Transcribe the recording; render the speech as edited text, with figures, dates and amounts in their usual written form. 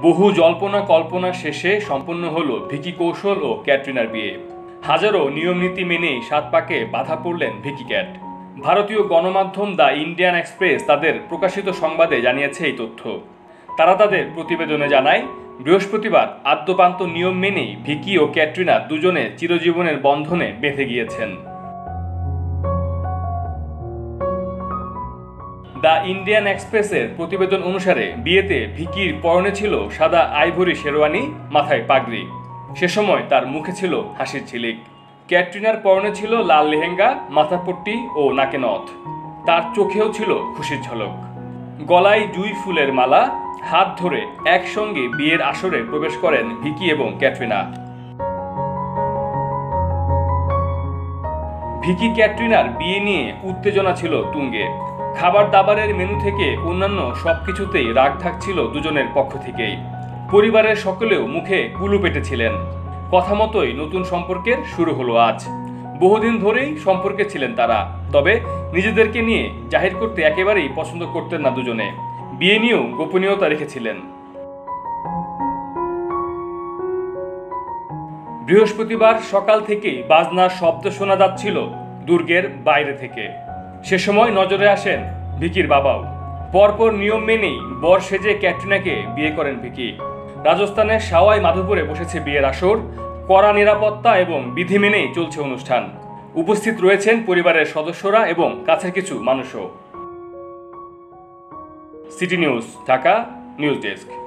বহু জল্পনা কল্পনা শেষে সম্পন্ন হলো ভিকি কৌশল ও ক্যাটরিনার বিয়ে। হাজারো নিয়মনীতি মেনেই ৭ পাকে বাধা পড়লেন ভিকি ক্যাট। ভারতীয় গণমাধ্যম দ্য ইন্ডিয়ান এক্সপ্রেস তাদের প্রকাশিত সংবাদে জানিয়েছে এই তথ্য। তারা তাদের প্রতিবেদনে জানায়, বৃহস্পতিবার আদ্যোপান্ত নিয়ম মেনেই ভিকি ও ক্যাটরিনা দুজনে চিরজীবনের বন্ধনে বেঁধে গিয়েছেন। দ্য ইন্ডিয়ান এক্সপ্রেসের প্রতিবেদন অনুসারে বিয়েতে ভিকির পরনে ছিল সাদা আইভরি শেরওয়ানি, মাথায় পাগড়ি। সে সময় তার মুখে ছিল হাসির ঝিলিক। ক্যাটরিনার পরনে ছিল লাল লেহেঙ্গা, মাথাপট্টি ও নাকে নথ। তার চোখেও ছিল খুশির ঝলক। গলায় জুঁই ফুলের মালা, হাত ধরে একসঙ্গে বিয়ের আসরে প্রবেশ করেন ভিকি এবং ক্যাটরিনা। ভিকি ক্যাটরিনার বিয়ে নিয়ে উত্তেজনা ছিল তুঙ্গে। খাবার দাবারের মেনু থেকে অন্যান্য সবকিছুতেই রাগ থাকছিল দুজনের পক্ষ থেকেই। পরিবারের সকলেও মুখে কুলু পেটেছিলেন। কথা মতোই নতুন সম্পর্কের শুরু হলো আজ। বহুদিন ধরেই সম্পর্কে ছিলেন তারা, তবে নিজেদেরকে নিয়ে জাহির করতে একেবারেই পছন্দ করতেন না দুজনে। বিয়ে নিয়েও গোপনীয়তা রেখেছিলেন। বৃহস্পতিবার সকাল থেকেই বাজনার শব্দ শোনা যাচ্ছিল দুর্গের বাইরে থেকে। সে সময় নজরে আসেন ভিকির বাবাও। পরপর নিয়ম মেনেই বর সেজে ক্যাটরিনাকে বিয়ে করেন ভিকি। রাজস্থানের সাওয়াই মাধোপুরে বসেছে বিয়ের আসর। কড়া নিরাপত্তা এবং বিধি মেনেই চলছে অনুষ্ঠান। উপস্থিত রয়েছেন পরিবারের সদস্যরা এবং কাছের কিছু মানুষও। City news, Dhaka, news desk.